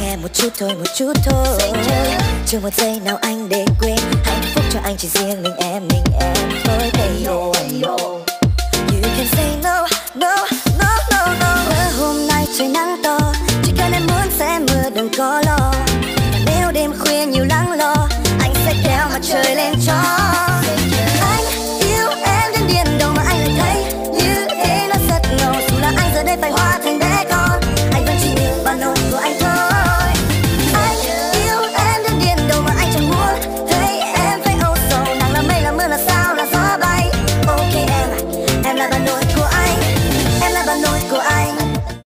nghe một chút thôi. Chưa một giây nào anh để quên, hạnh phúc cho anh chỉ riêng mình em thôi. Hey yo,